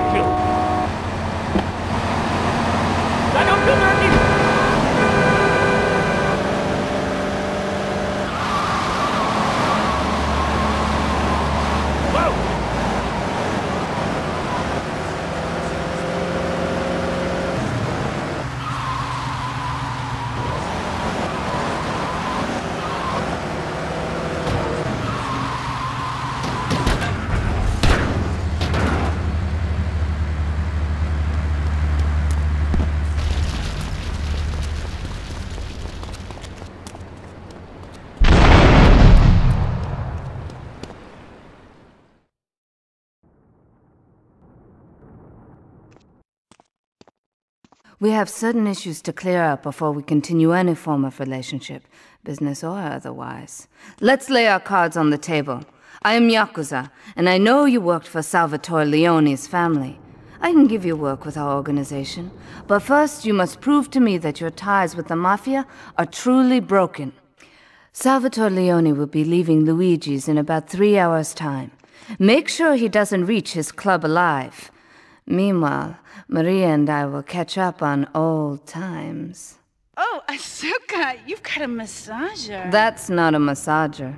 We have certain issues to clear up before we continue any form of relationship, business or otherwise. Let's lay our cards on the table. I am Yakuza, and I know you worked for Salvatore Leone's family. I can give you work with our organization, but first you must prove to me that your ties with the Mafia are truly broken. Salvatore Leone will be leaving Luigi's in about 3 hours' time. Make sure he doesn't reach his club alive. Meanwhile, Maria and I will catch up on old times. Oh, Asuka, you've got a massager. That's not a massager.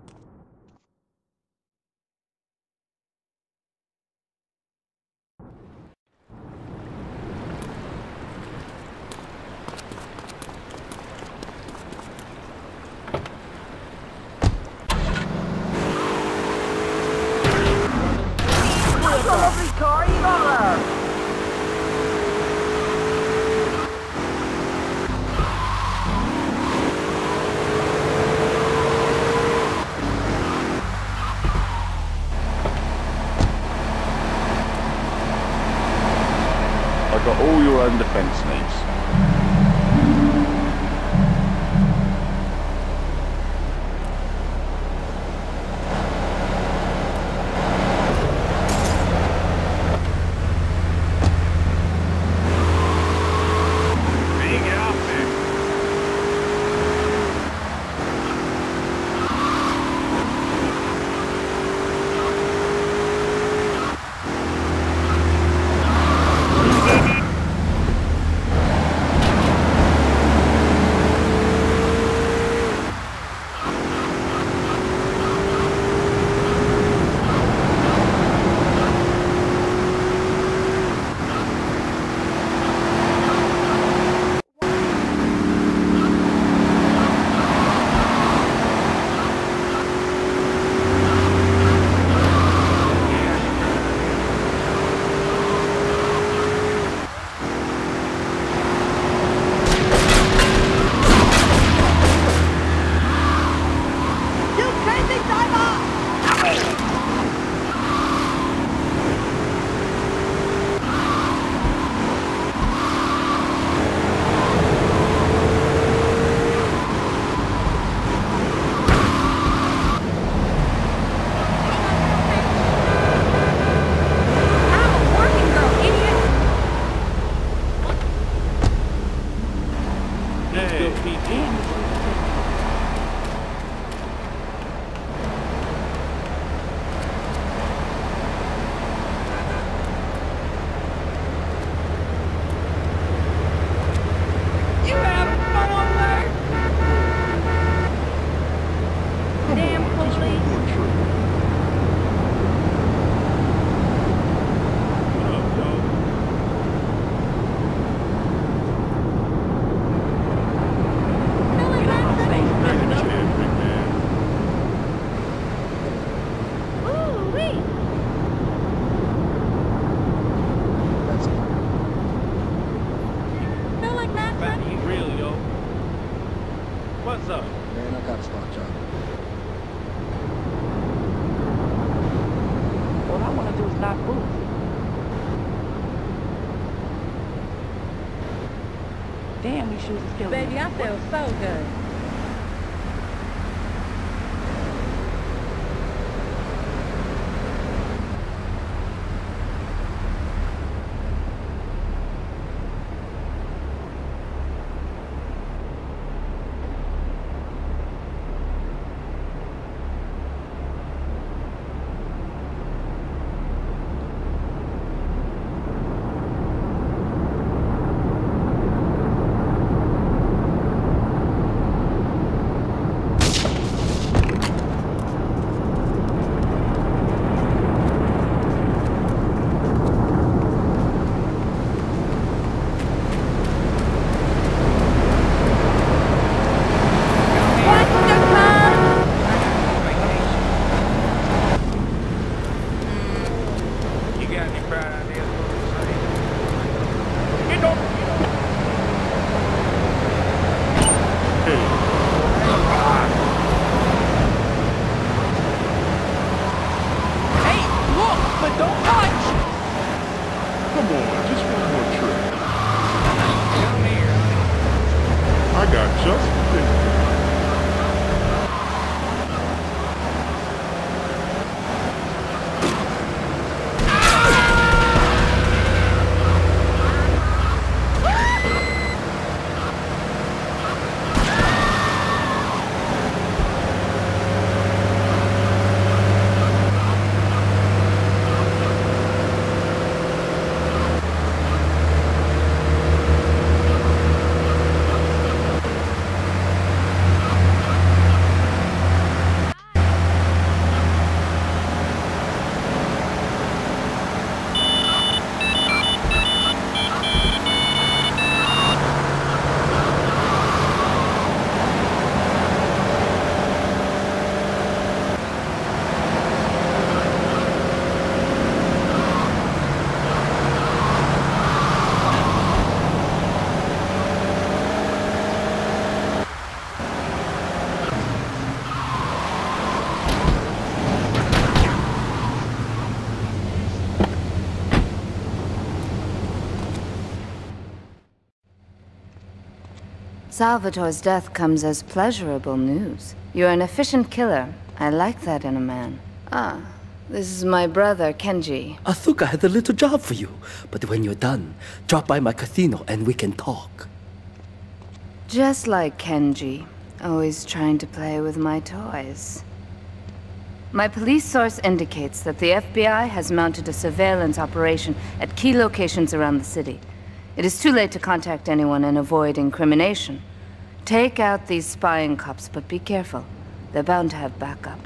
Got all your own defense needs. Damn, these shoes are killing me. Baby, I feel so good. Come on, just one more trip. I got just the thing. Salvatore's death comes as pleasurable news. You're an efficient killer. I like that in a man. Ah, this is my brother, Kenji. Asuka has a little job for you, but when you're done, drop by my casino and we can talk. Just like Kenji, always trying to play with my toys. My police source indicates that the FBI has mounted a surveillance operation at key locations around the city. It is too late to contact anyone and avoid incrimination. Take out these spying cops, but be careful. They're bound to have backup.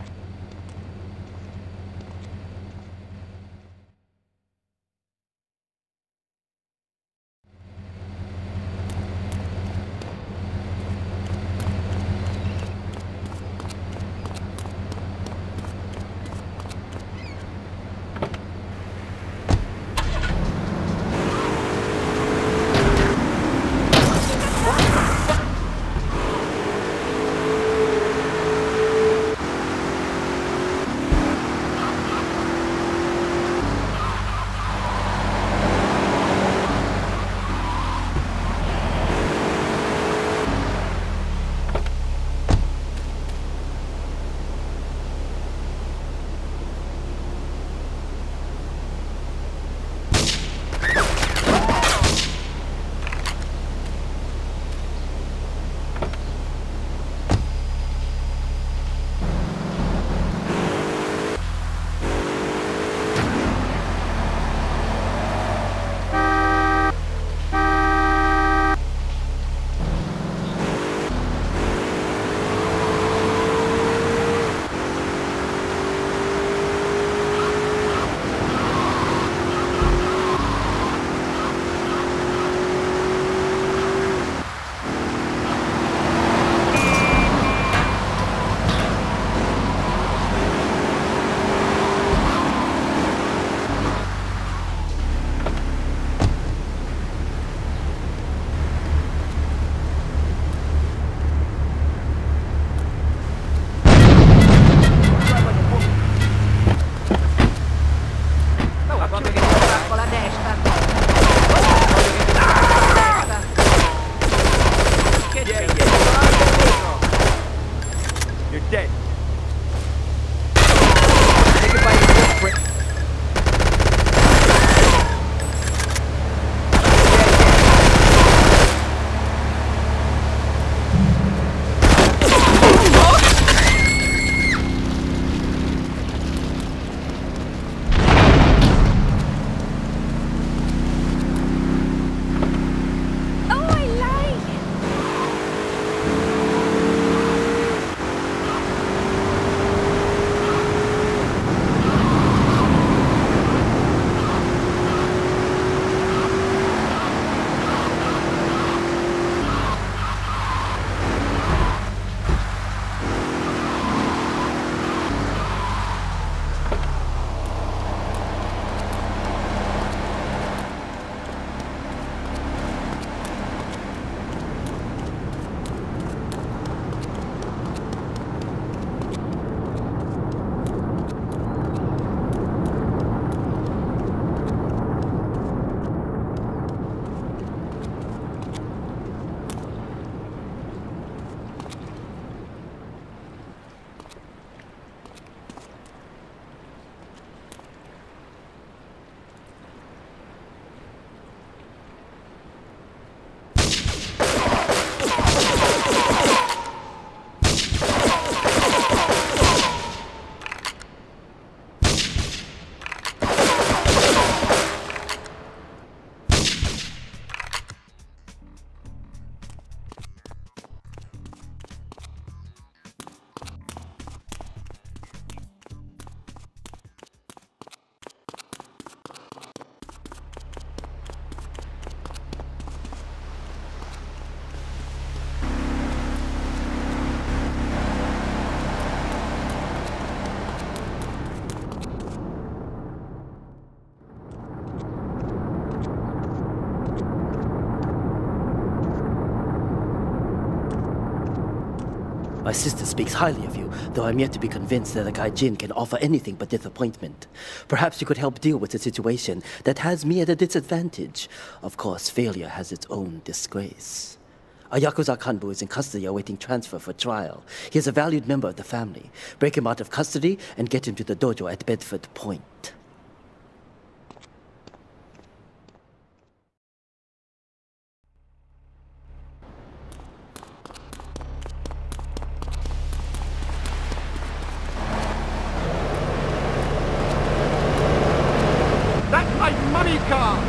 My sister speaks highly of you, though I'm yet to be convinced that a gaijin can offer anything but disappointment. Perhaps you could help deal with a situation that has me at a disadvantage. Of course, failure has its own disgrace. A Yakuza Kanbu is in custody awaiting transfer for trial. He is a valued member of the family. Break him out of custody and get him to the dojo at Bedford Point. That's my money car!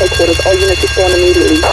headquarters. All units respond immediately.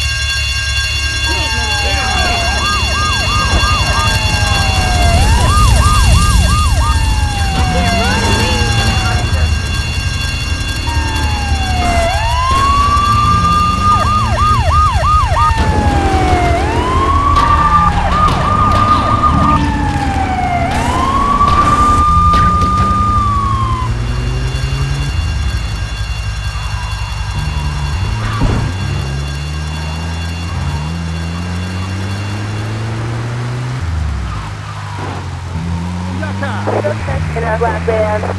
In our black band.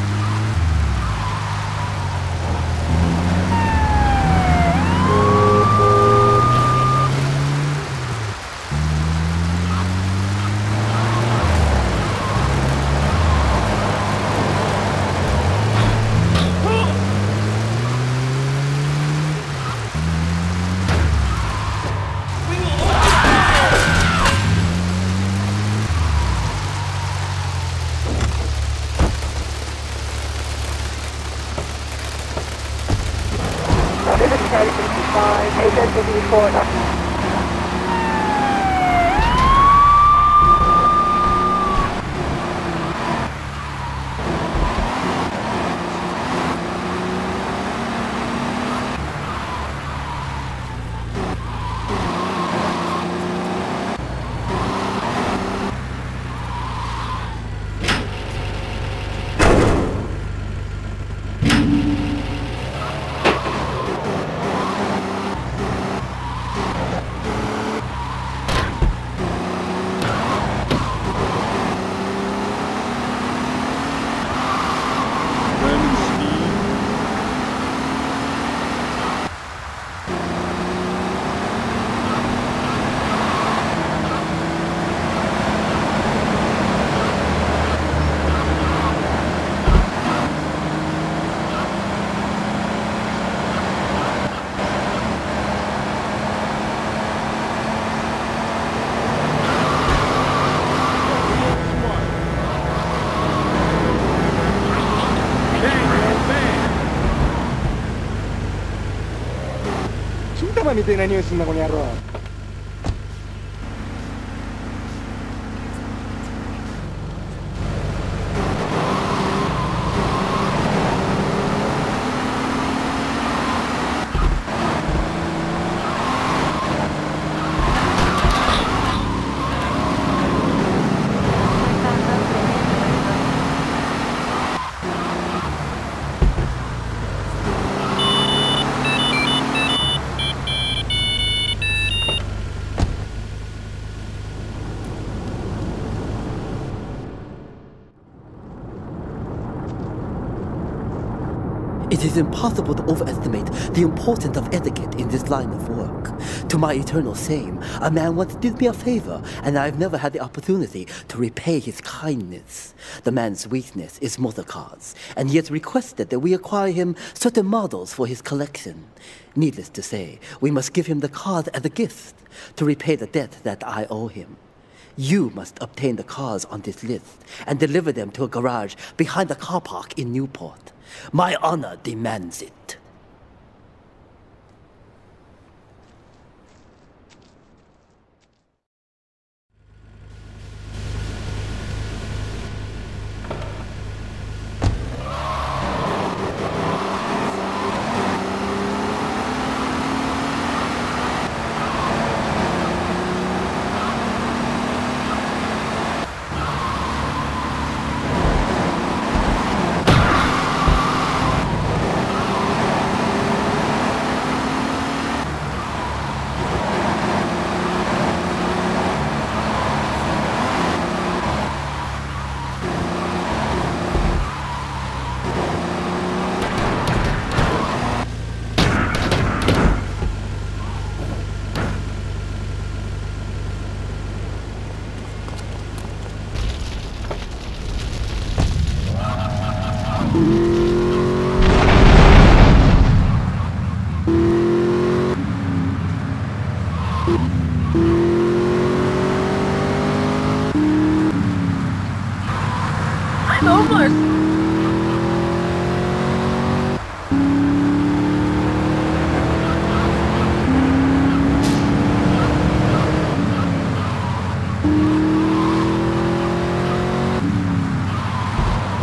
This is 1065, HSV report. みたいな匂いすんなこの野郎。 It is impossible to overestimate the importance of etiquette in this line of work. To my eternal shame, a man once did me a favor, and I've never had the opportunity to repay his kindness. The man's weakness is motor cars, and he has requested that we acquire him certain models for his collection. Needless to say, we must give him the cars as a gift to repay the debt that I owe him. You must obtain the cars on this list and deliver them to a garage behind the car park in Newport. My honor demands it.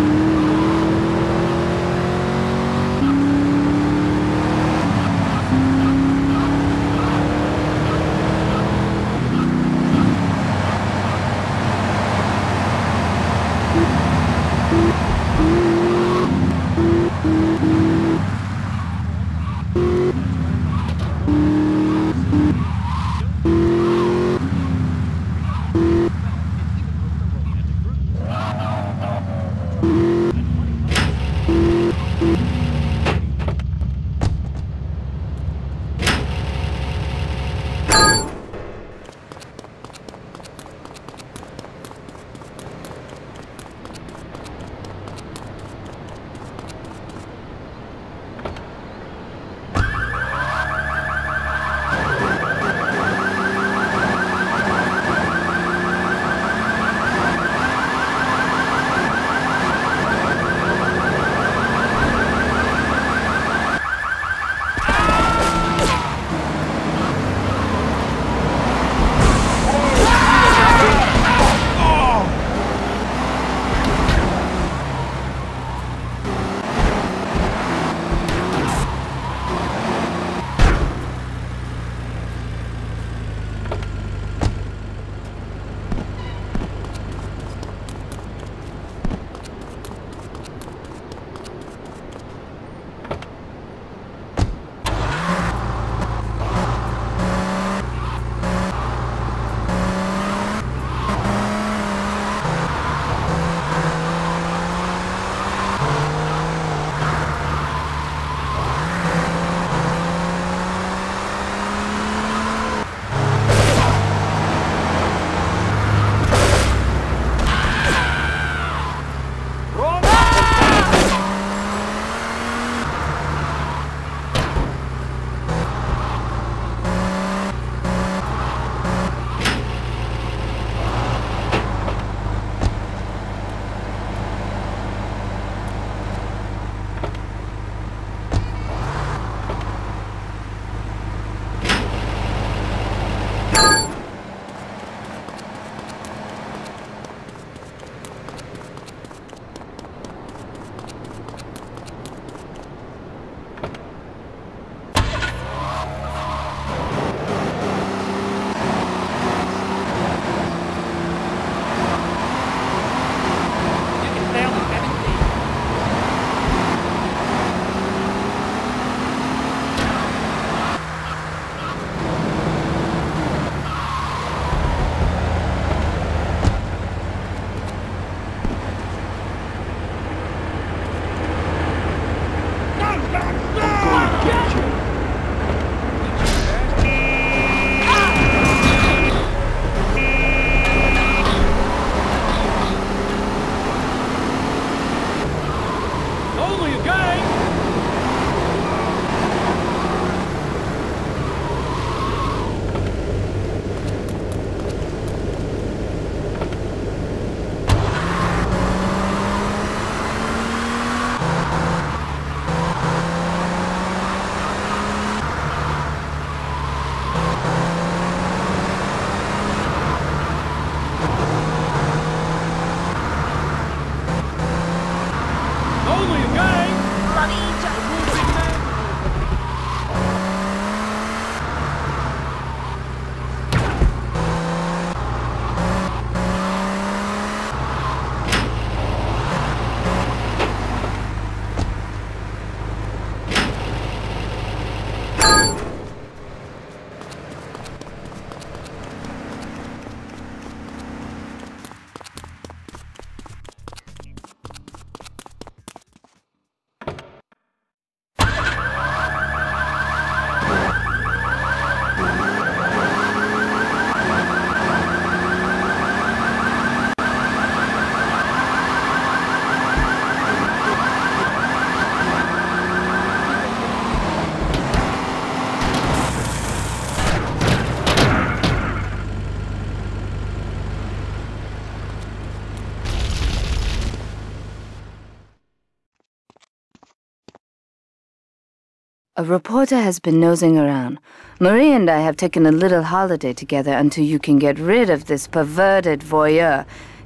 A reporter has been nosing around. Marie and I have taken a little holiday together until you can get rid of this perverted voyeur.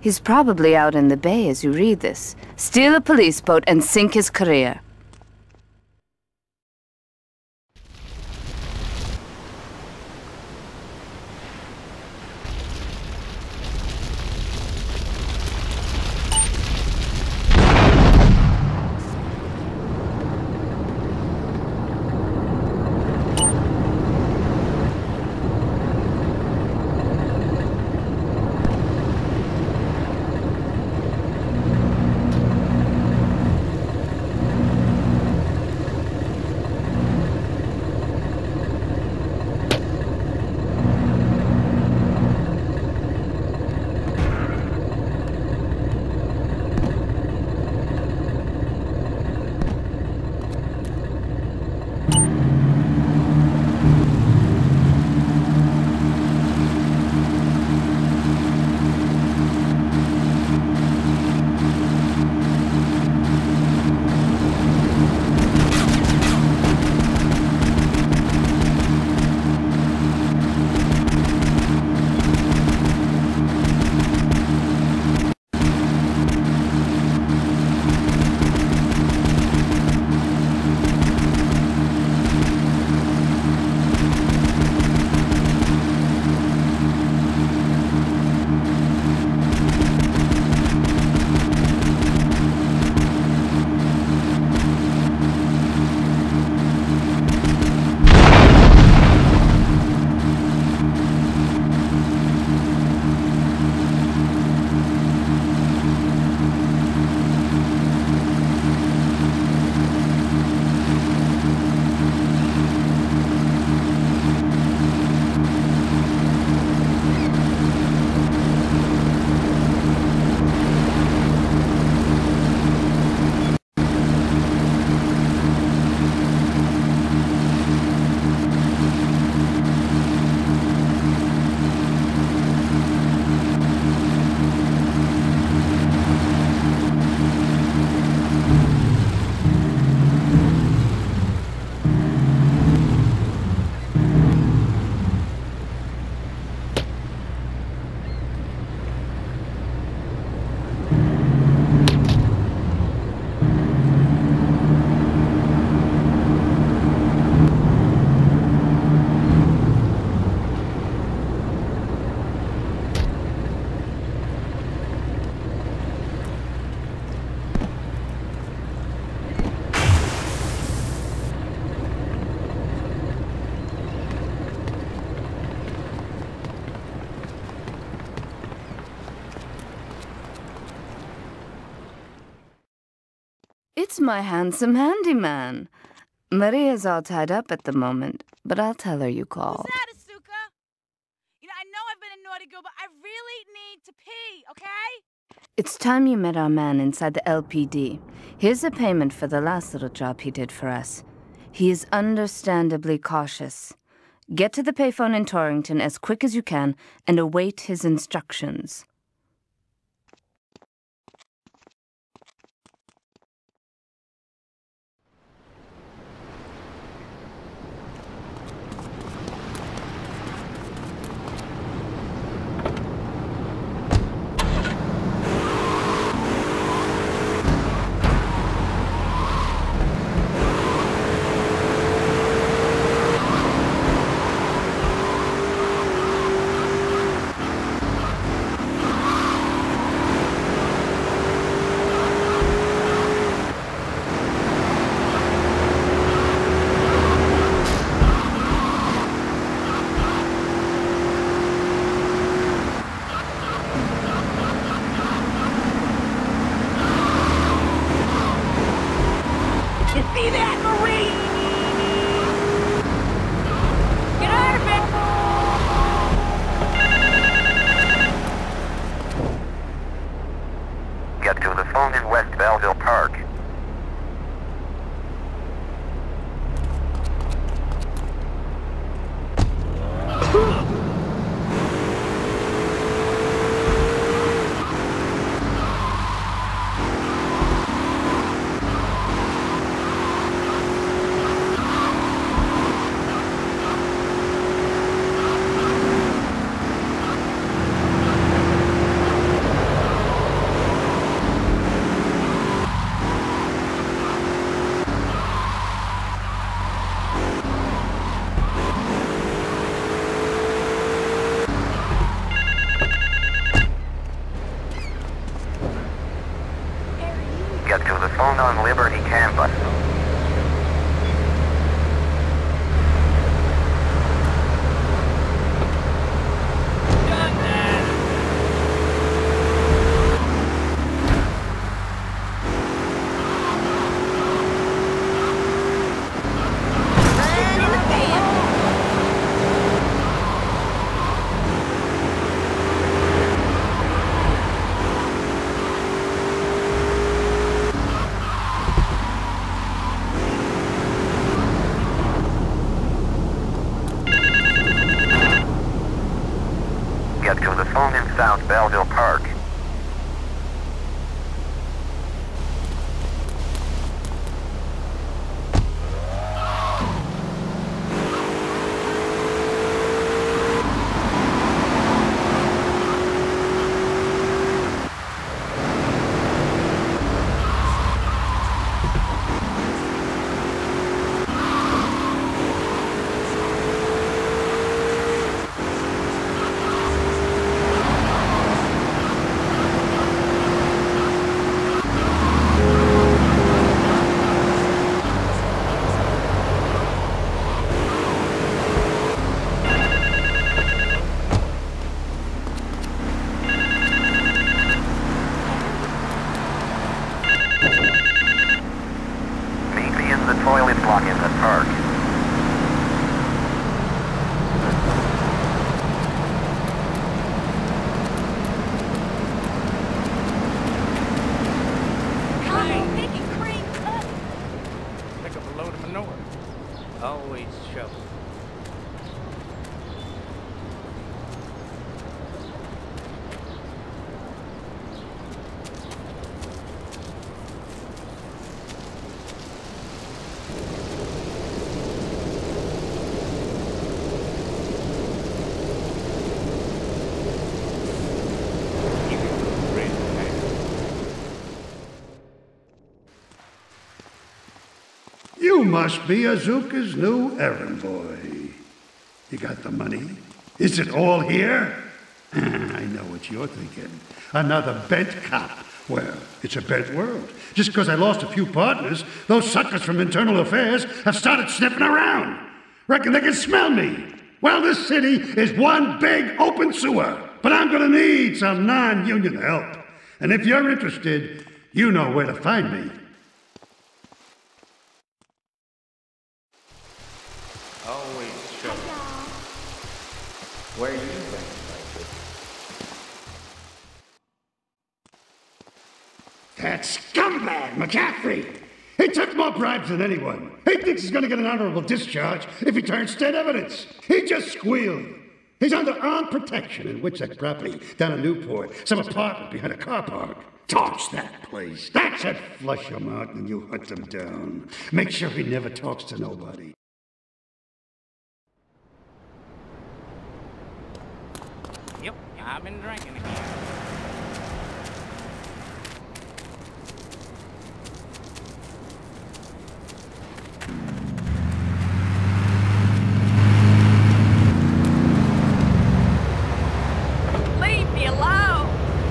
He's probably out in the bay as you read this. Steal a police boat and sink his career. It's my handsome handyman. Maria's all tied up at the moment, but I'll tell her you called. Who's that, Asuka? You know, I know I've been a naughty girl, but I really need to pee, okay? It's time you met our man inside the LPD. Here's a payment for the last little job he did for us. He is understandably cautious. Get to the payphone in Torrington as quick as you can and await his instructions. Get to the phone on Liberty campus. Get to the phone in South Belleville Park. Toilet block in the park. Making cream cut. Pick up a load of manure. Always shovel. You must be Asuka's new errand boy. You got the money? Is it all here? I know what you're thinking. Another bent cop. Well, it's a bent world. Just because I lost a few partners, those suckers from Internal Affairs have started sniffing around. Reckon they can smell me. Well, this city is one big open sewer. But I'm gonna need some non-union help. And if you're interested, you know where to find me. Always shovel. Where you been, That scumbag, McCaffrey! He took more bribes than anyone. He thinks he's gonna get an honorable discharge if he turns state evidence. He just squealed. He's under armed protection in Witchett property down in Newport, some apartment behind a car park. Torch that place. That should flush him out and you hunt him down. Make sure he never talks to nobody. Yep, I've been drinking again. Leave me alone.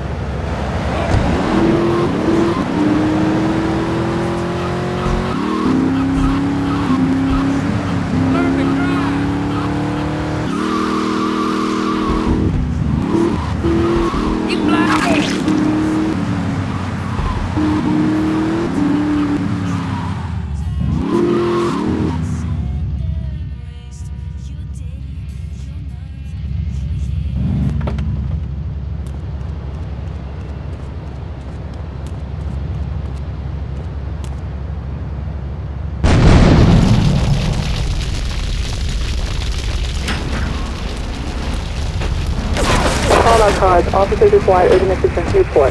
Learn to drive. You blind. Call out cards. Officers require urgent assistance. Newport.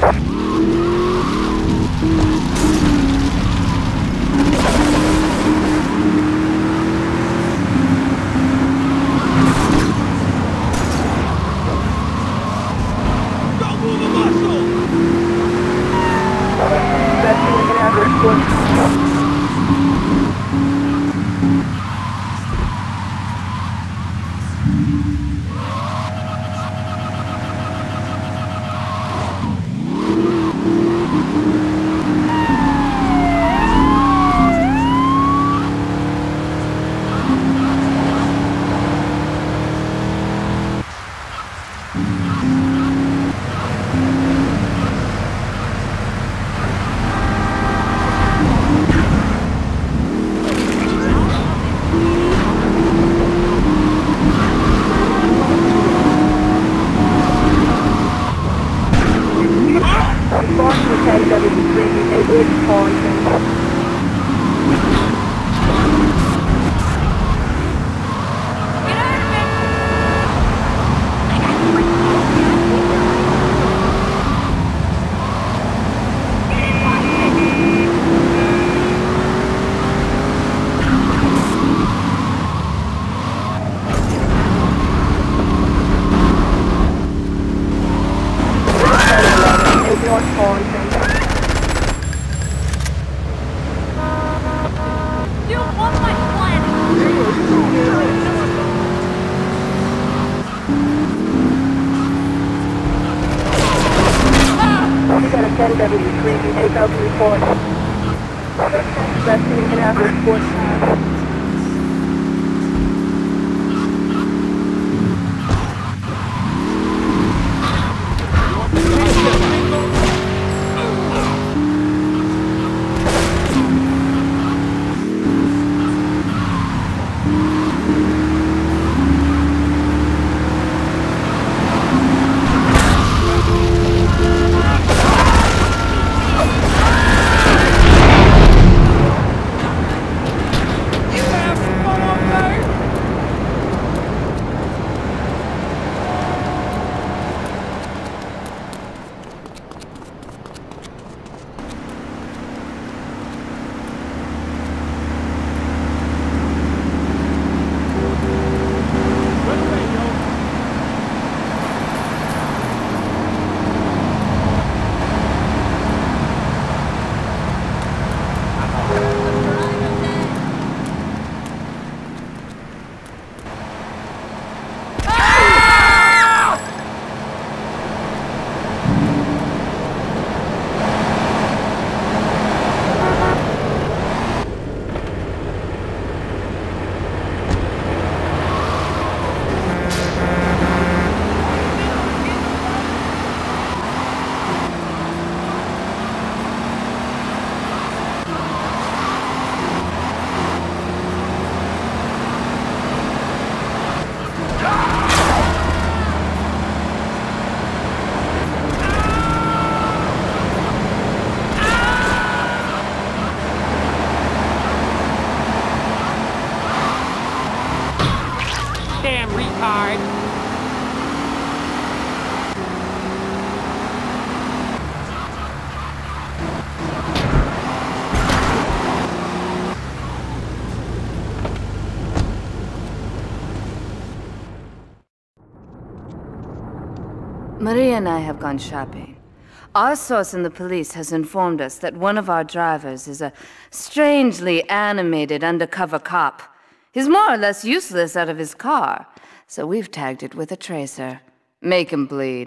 Maria and I have gone shopping. Our source in the police has informed us that one of our drivers is a strangely animated undercover cop. He's more or less useless out of his car, so we've tagged it with a tracer. Make him bleed.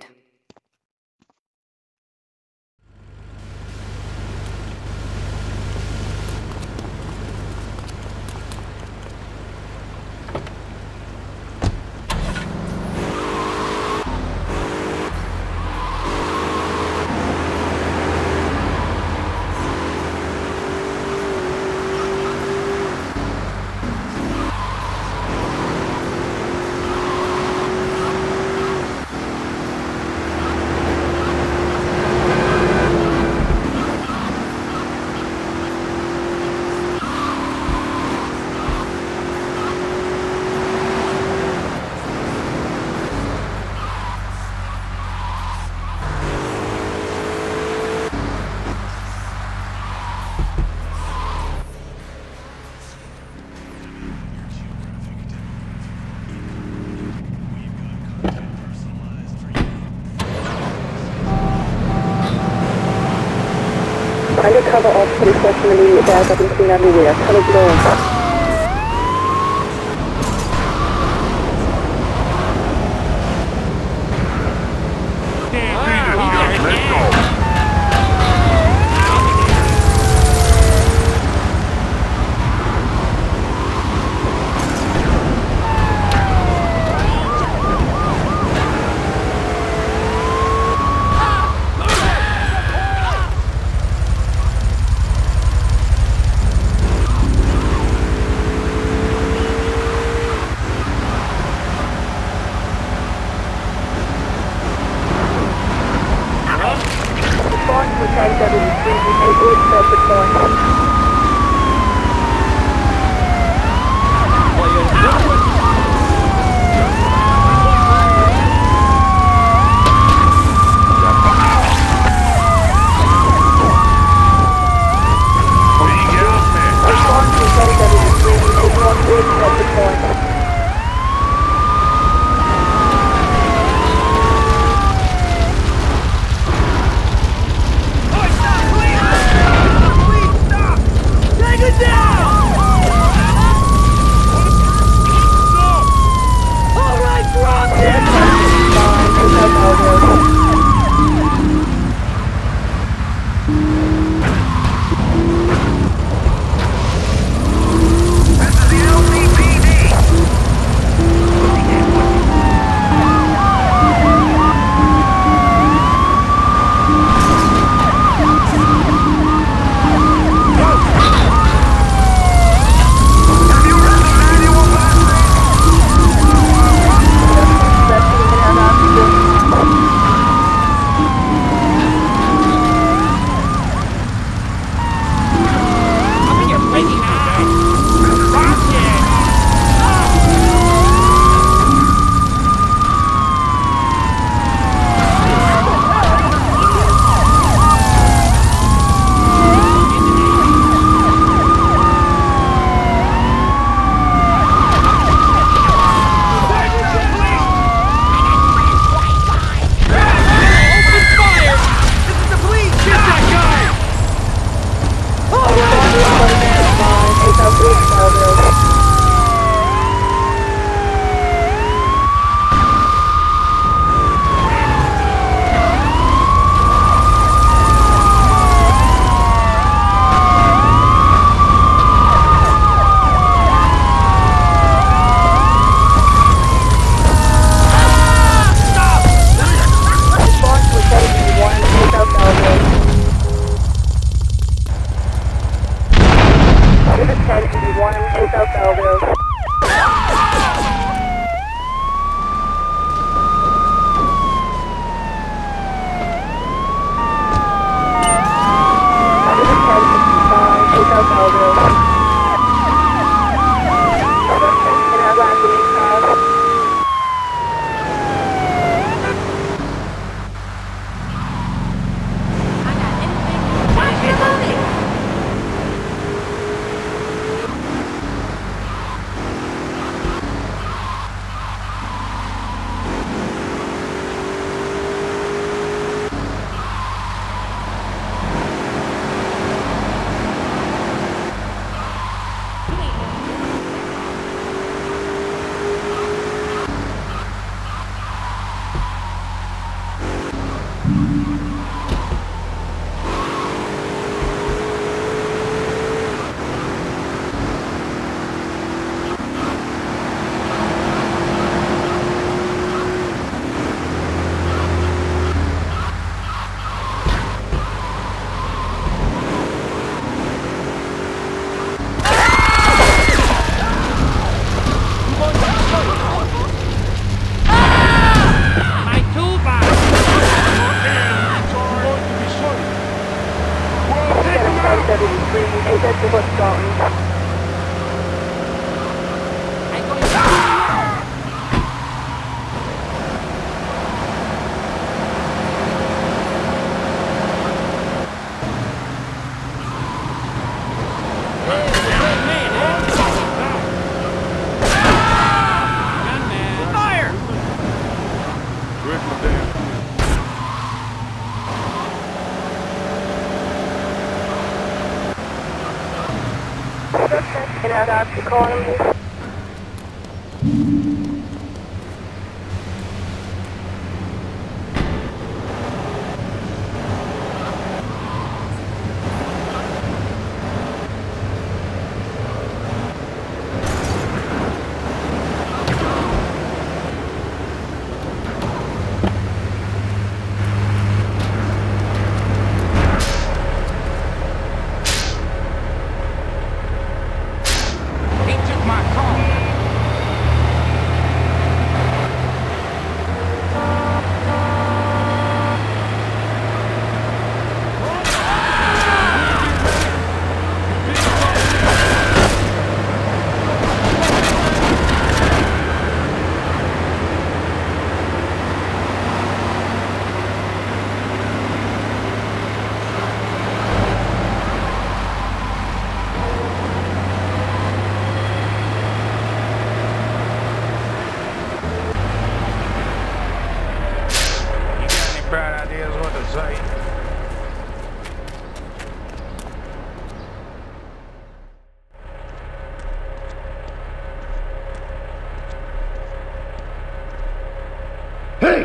Undercover officer requesting immediate backup and clean underwear. Color blue. exit point.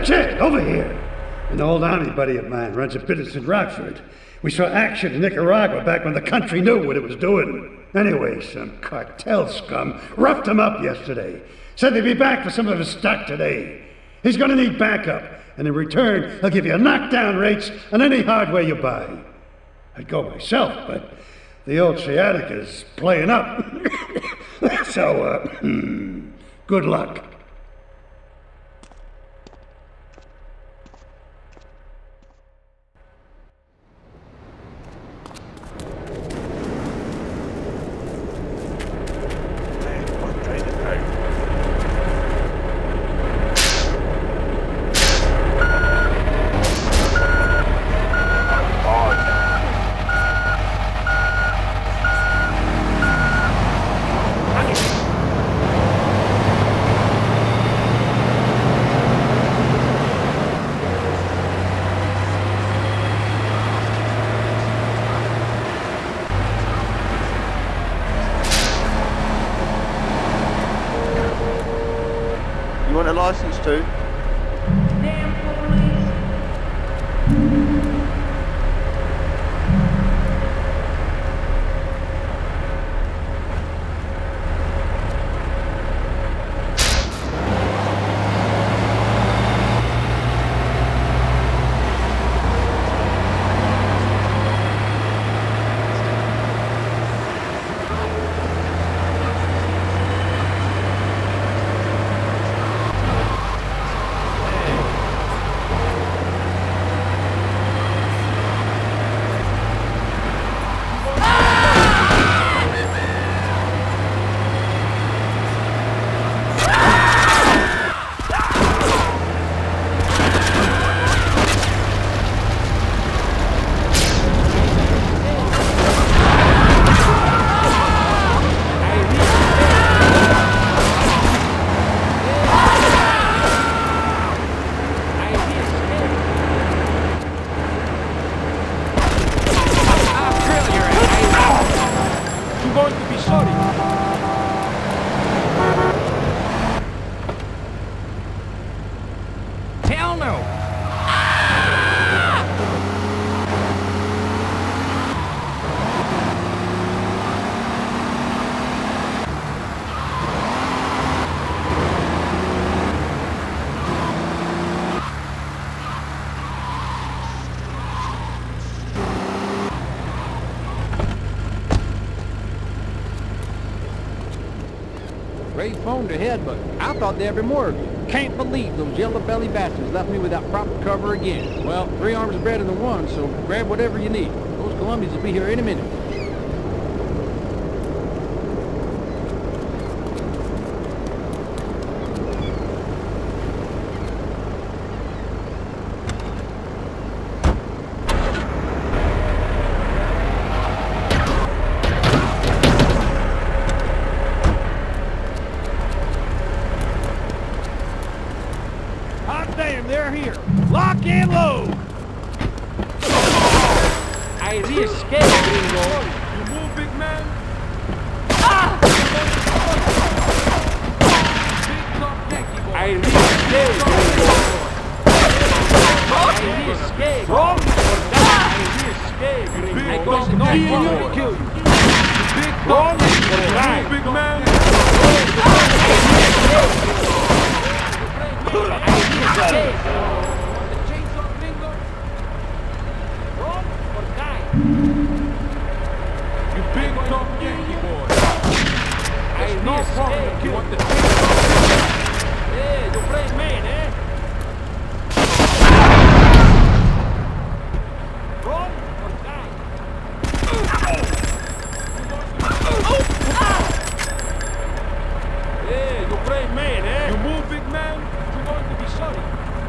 Chet, over here. An old army buddy of mine runs a business in Rockford. We saw action in Nicaragua back when the country knew what it was doing. Anyway, some cartel scum roughed him up yesterday. Said they'd be back for some of his stock today. He's gonna need backup, and in return, he'll give you knockdown rates on any hardware you buy. I'd go myself, but the old sciatica's playing up. So, good luck. You want a license too? Great phone to head, but I thought there'd be more of you. Can't believe those yellow-belly bastards left me without proper cover again. Well, 3 arms is better than 1, so grab whatever you need. Those Colombians will be here any minute. They're here. Lock and load. I re-escaped, gringo. You move, big man. I re-escaped, gringo. I re-escaped. I re-escaped, gringo. I'm going to kill you. Big dog. Big man. You big tough Yankee boy. There's no problem if you want the yeah, you play man, eh? Run or die. Yeah, you play man, eh? You move, big man, you're going to be sorry.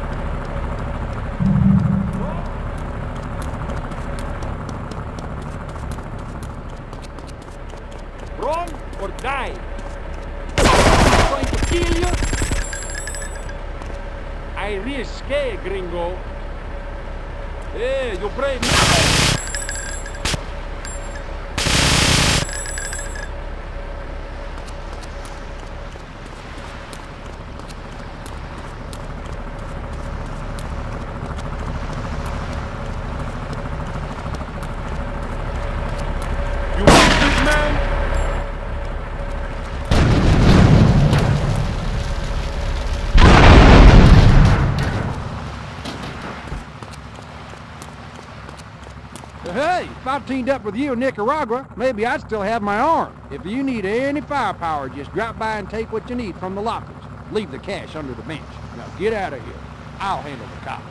Run or die. I'm going to kill you. I re-escape, gringo. Hey, you brave man. Hey, if I teamed up with you in Nicaragua, maybe I'd still have my arm. If you need any firepower, just drop by and take what you need from the lockers. Leave the cash under the bench. Now get out of here. I'll handle the cops.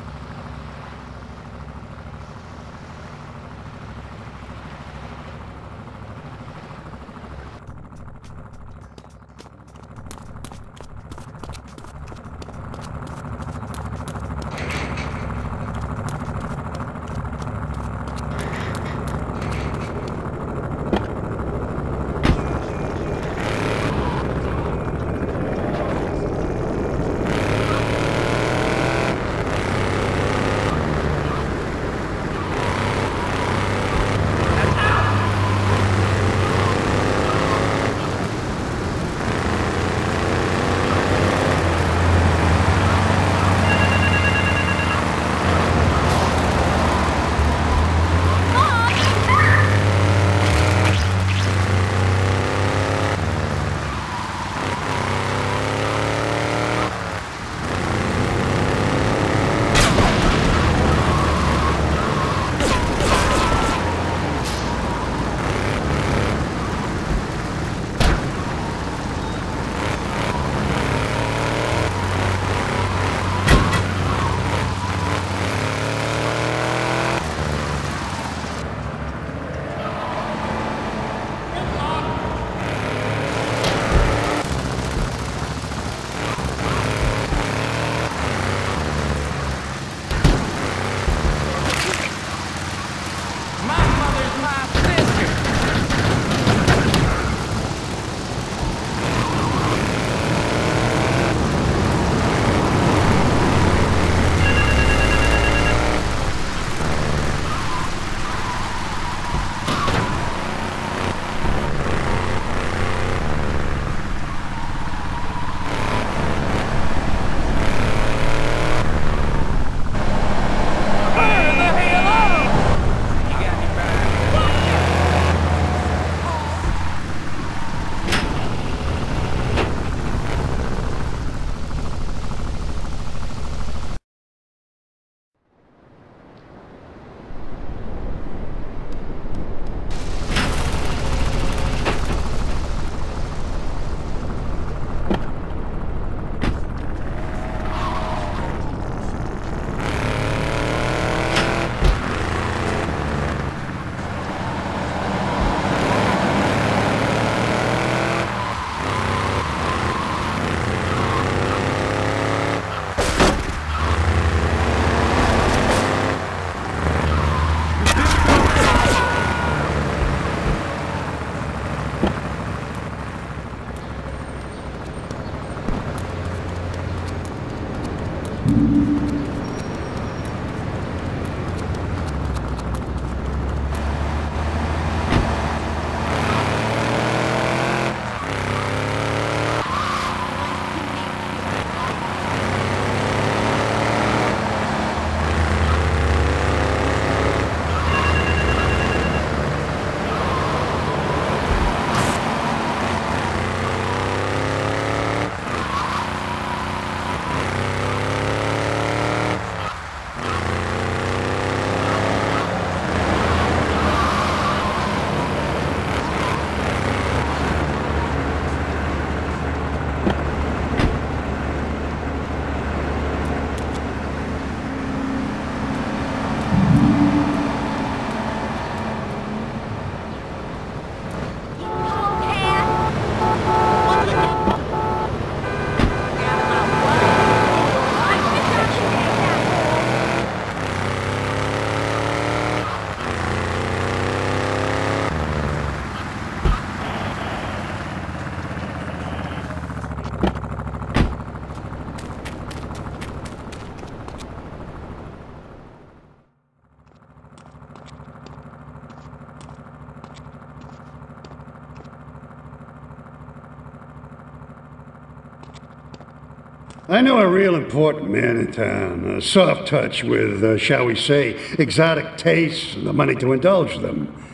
I know a real important man in town, a soft touch with, shall we say, exotic tastes and the money to indulge them.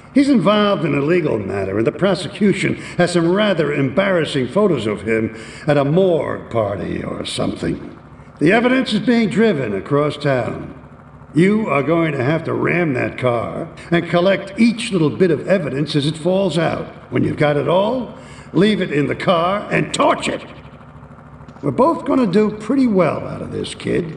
He's involved in a legal matter, and the prosecution has some rather embarrassing photos of him at a morgue party or something. The evidence is being driven across town. You are going to have to ram that car and collect each little bit of evidence as it falls out. When you've got it all, leave it in the car and torch it. We're both going to do pretty well out of this, kid.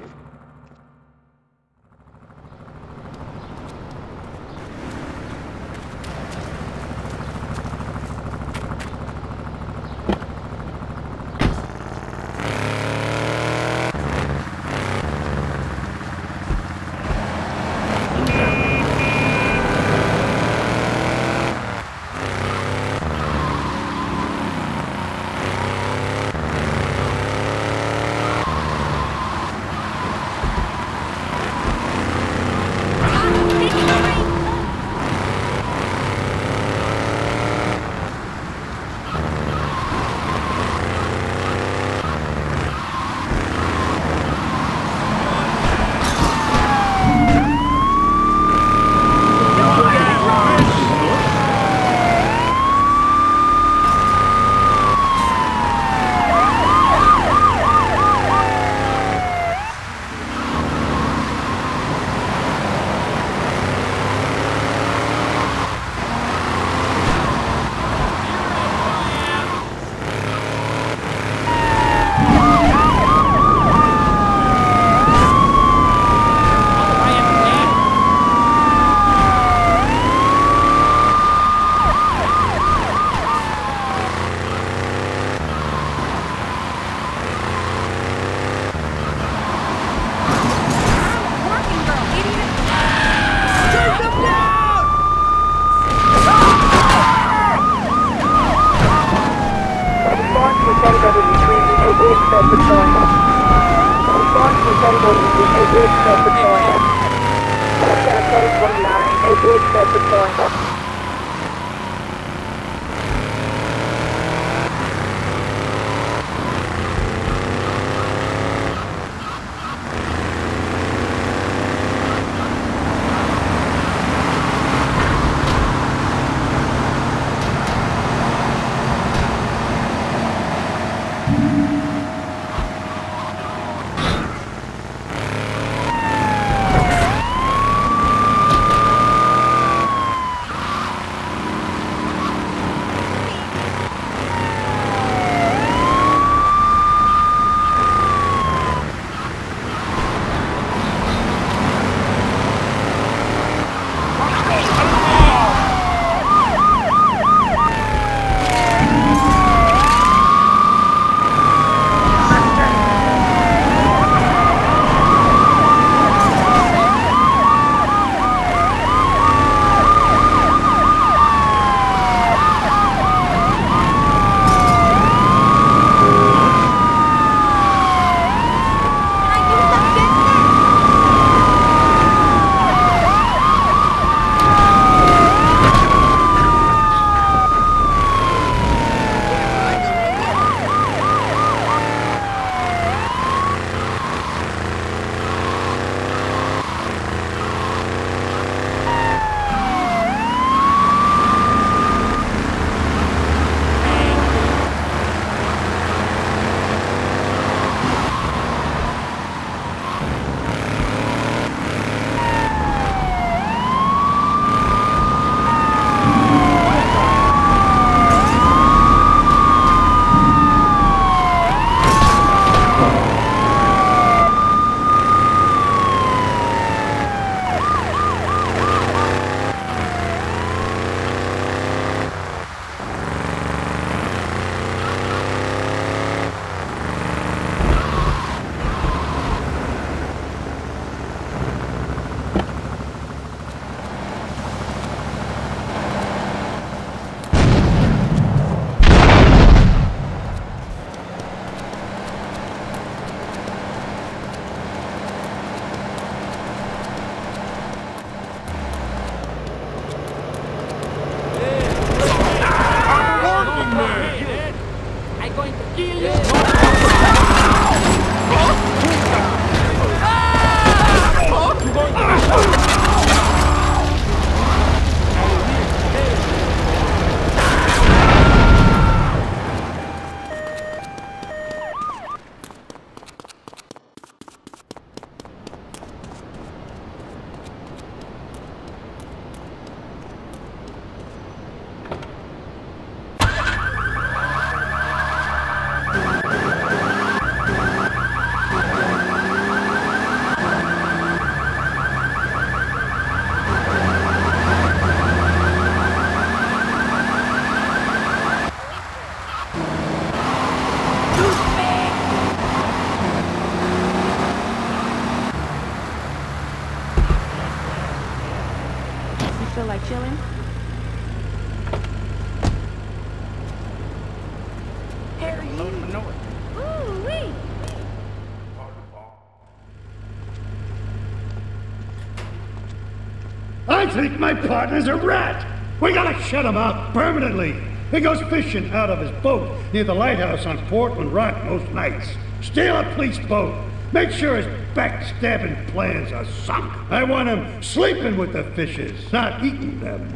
think my partner's a rat. We gotta shut him out permanently. He goes fishing out of his boat near the lighthouse on Portland Rock most nights. Steal a police boat. Make sure his backstabbing plans are sunk. I want him sleeping with the fishes, not eating them.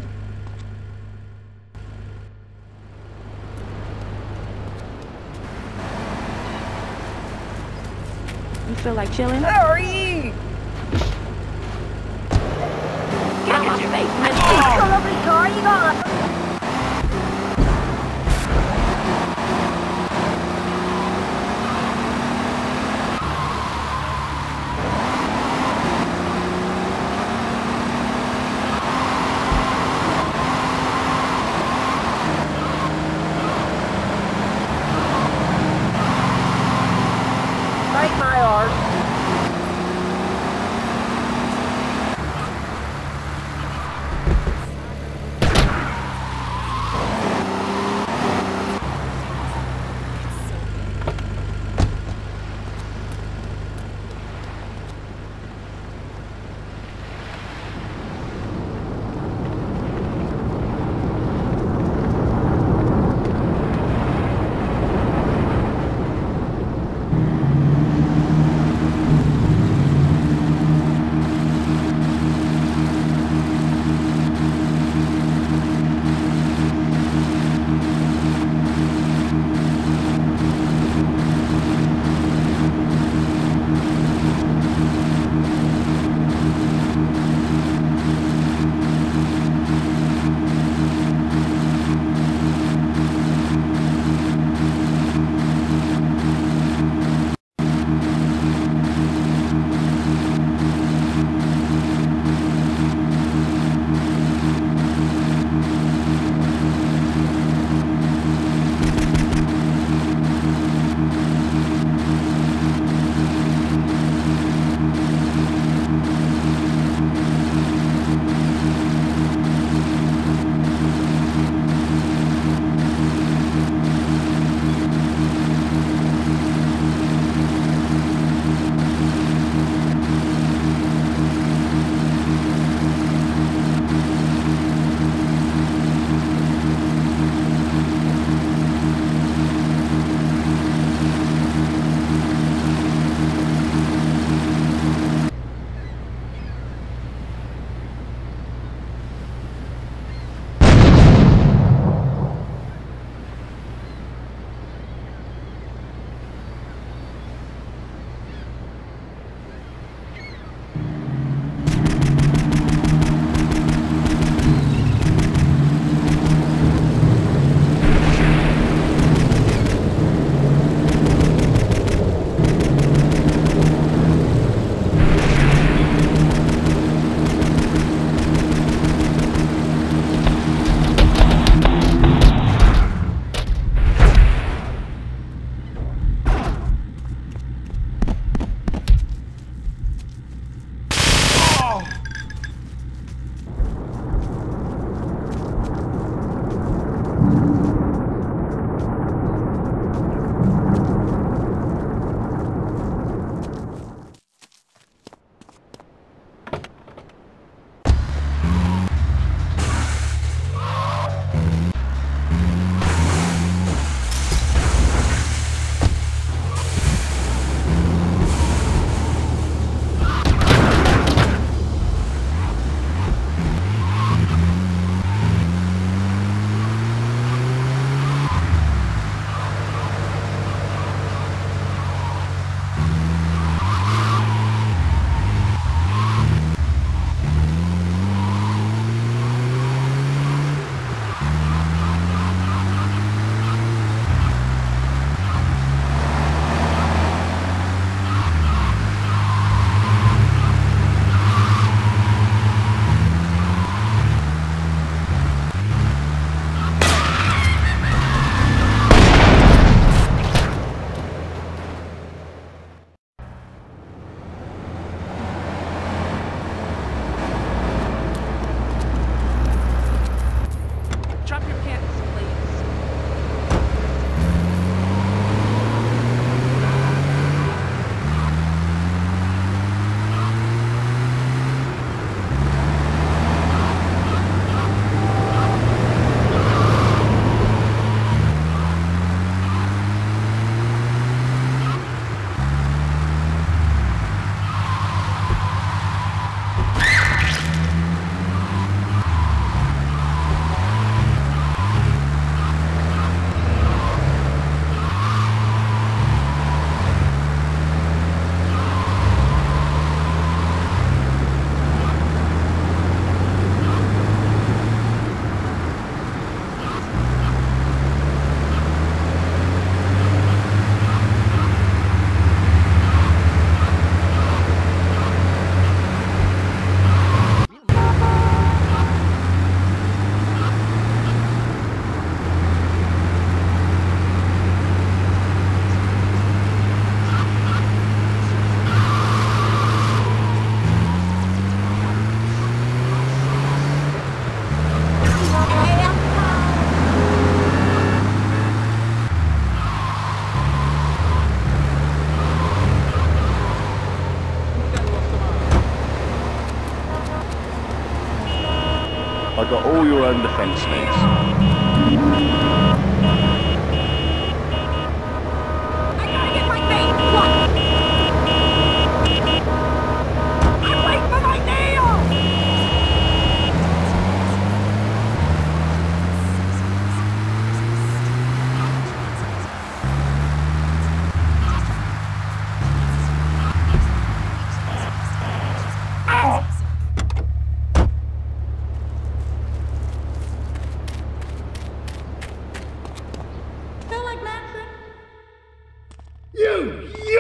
You feel like chilling? Hurry! Get out my face, man! Come on, big car, you got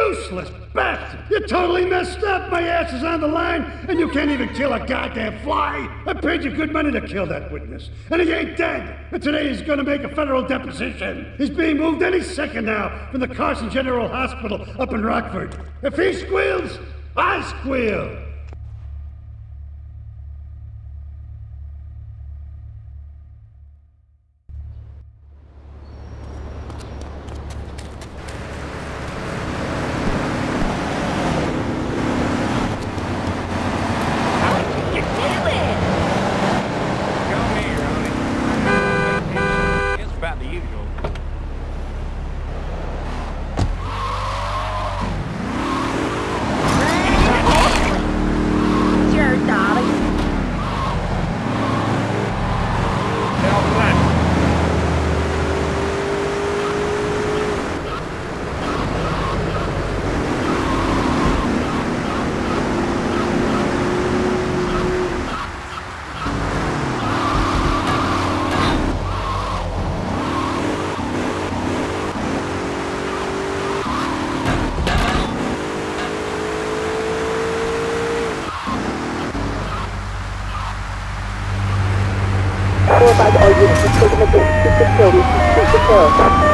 Useless bastard! You're totally messed up! My ass is on the line, and you can't even kill a goddamn fly! I paid you good money to kill that witness, and he ain't dead! And today he's gonna make a federal deposition! He's being moved any second now from the Carson General Hospital up in Rockford. If he squeals, I squeal! All units have taken the base to facilities to treat the terror.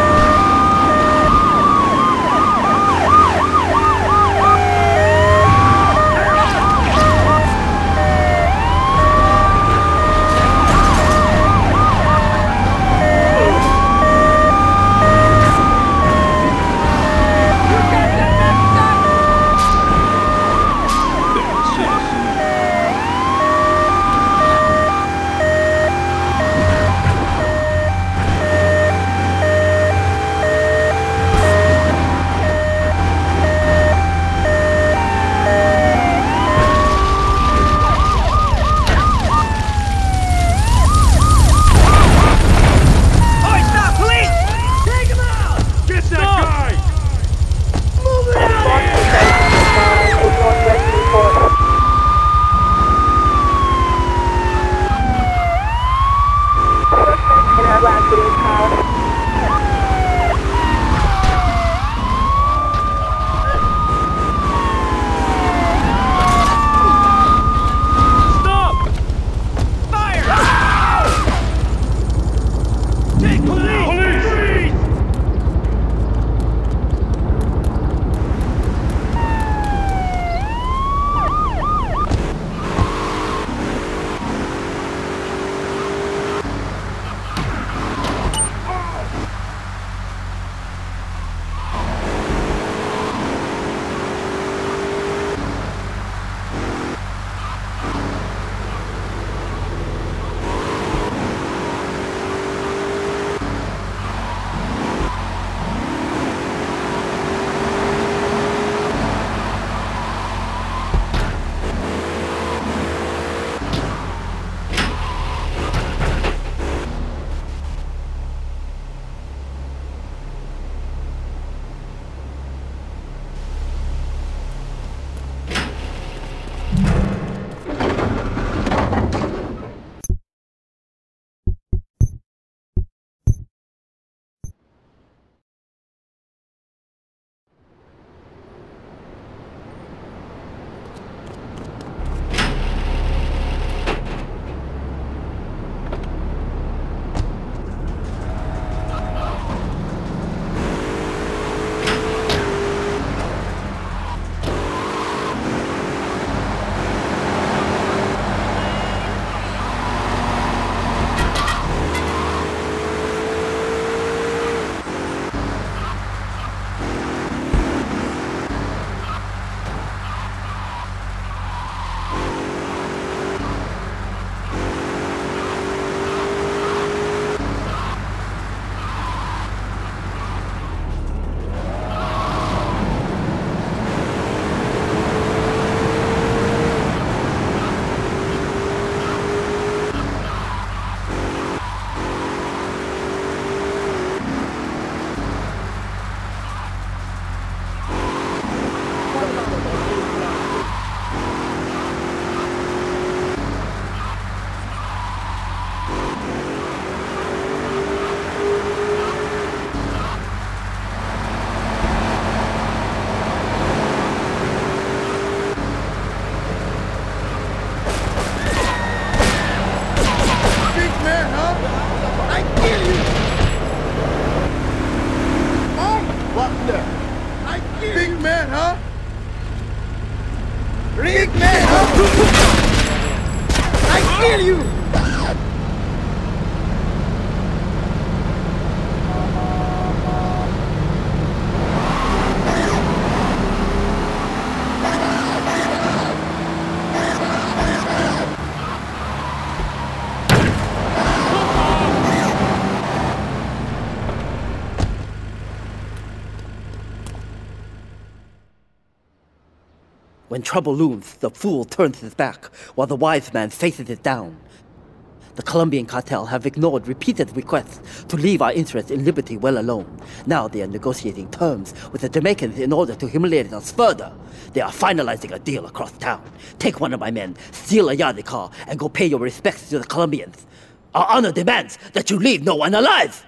When trouble looms, the fool turns his back, while the wise man faces it down. The Colombian cartel have ignored repeated requests to leave our interests in liberty well alone. Now they are negotiating terms with the Jamaicans in order to humiliate us further. They are finalizing a deal across town. Take one of my men, steal a Yardley car, and go pay your respects to the Colombians. Our honor demands that you leave no one alive!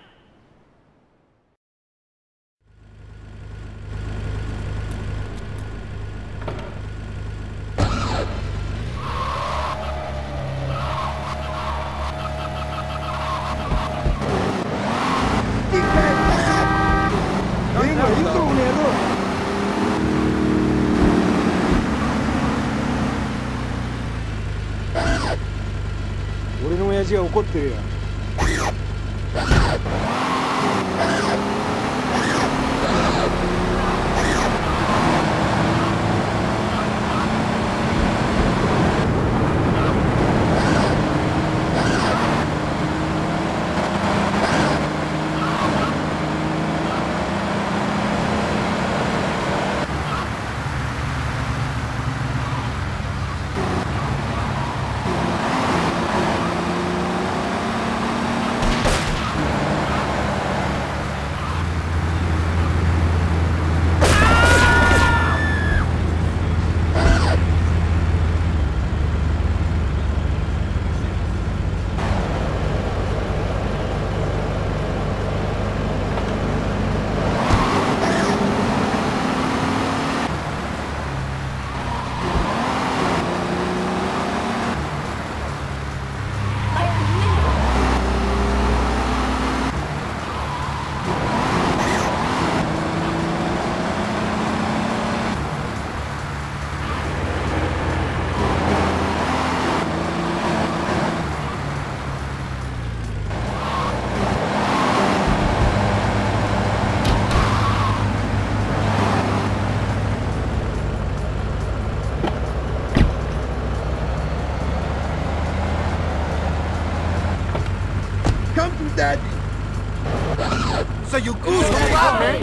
So you goose around, man.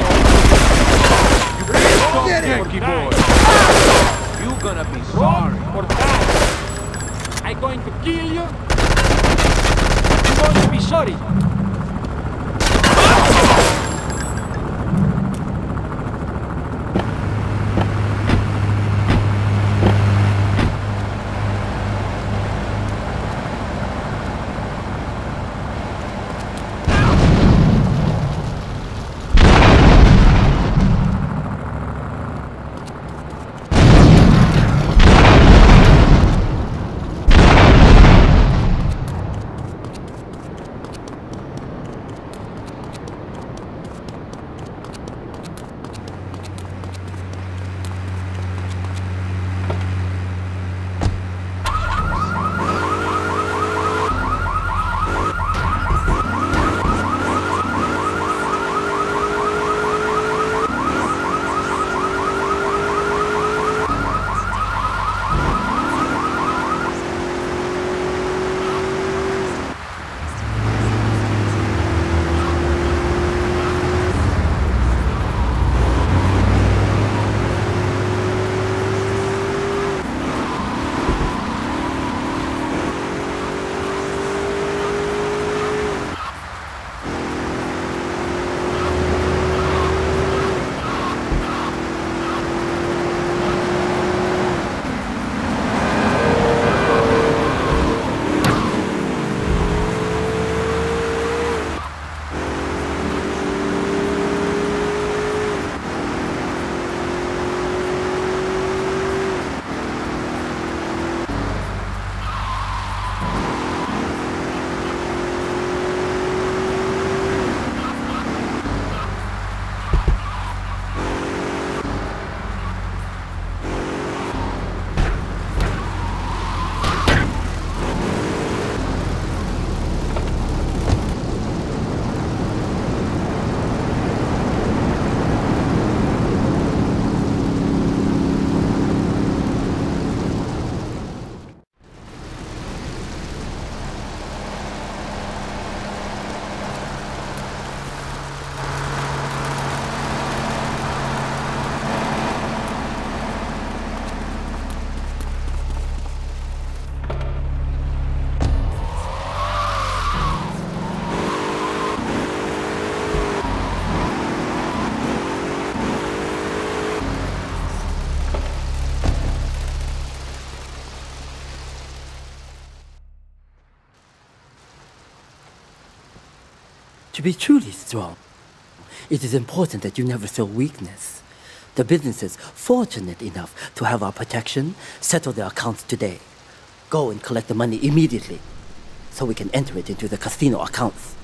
You Yankee boy. You gonna be sorry. For that, I'm going to kill you. You're going to be sorry. To be truly strong, it is important that you never show weakness. The business is fortunate enough to have our protection. Settle their accounts today. Go and collect the money immediately, so we can enter it into the casino accounts.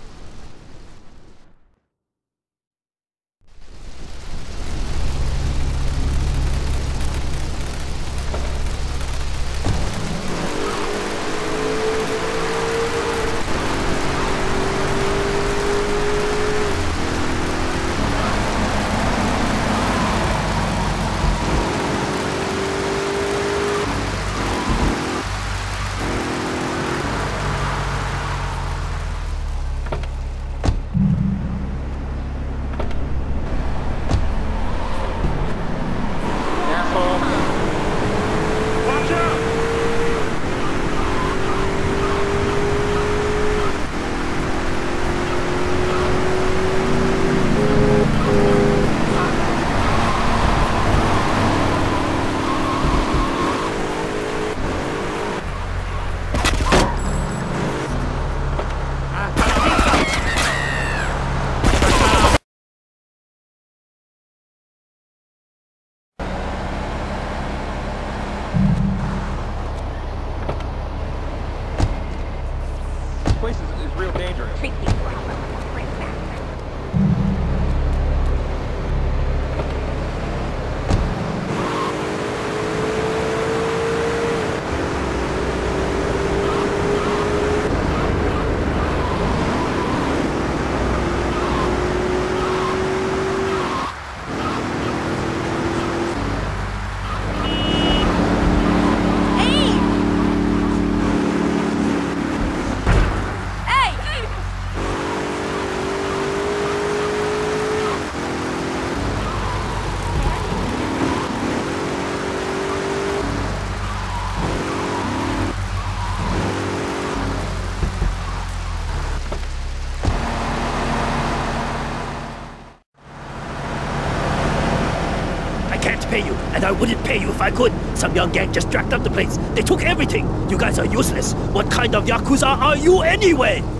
And I wouldn't pay you if I could. Some young gang just jacked up the place. They took everything. You guys are useless. What kind of Yakuza are you anyway?